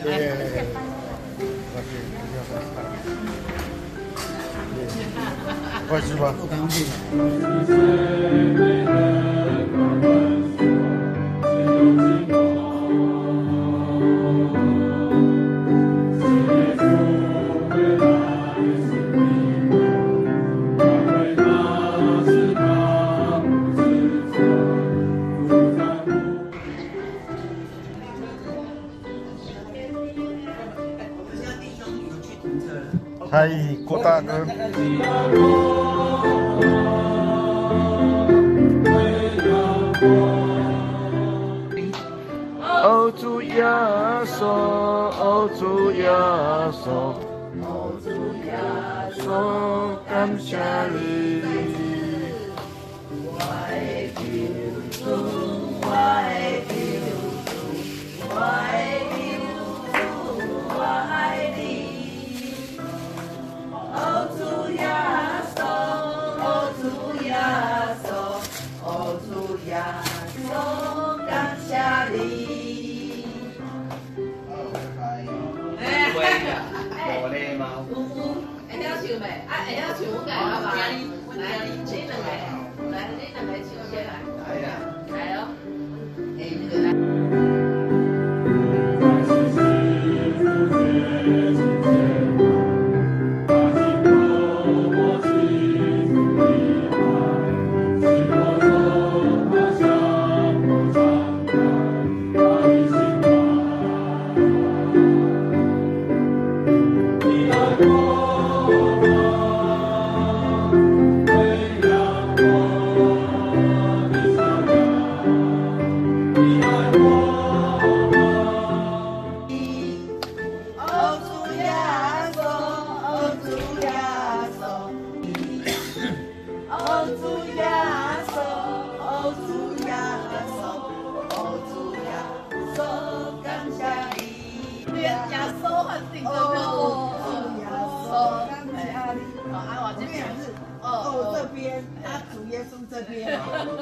快吃吧。嗨，郭大哥。哦，主耶稣，哦，主耶稣，哦，主耶稣，感谢你。我的救主，我的救主，我的救主，我爱你。哦，主耶稣，哦，主耶稣，哦，主耶稣，感谢你。 会呀，无礼貌。 会晓唱未？啊，会晓唱我改好吧？来，你两个，来，你两个唱先来。 来呀， 来哦。哎，那个来。 这边，他主耶稣这边。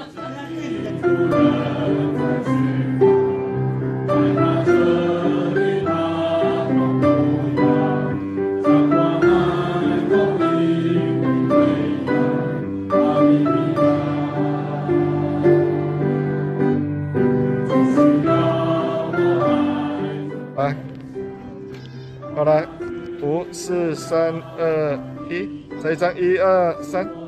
来，好来，5、4、3、2、1，这一张1、2、3。